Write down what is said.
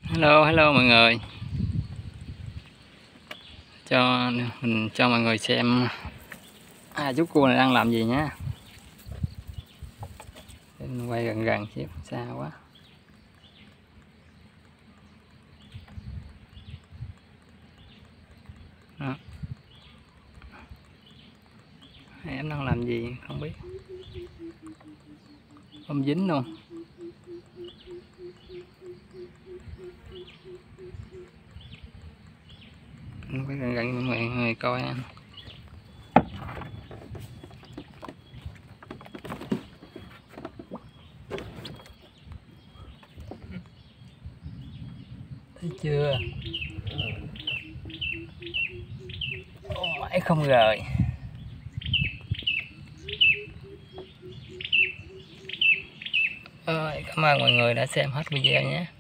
Hello mọi người. Mình cho mọi người xem chú cua này đang làm gì nhé. Mình quay gần xíu, xa quá. Đó. Em đang làm gì không biết. Không dính luôn. Mình quay gần mọi người coi nha. Thấy chưa? Mãi không rời. Cảm ơn mọi người đã xem hết video nhé.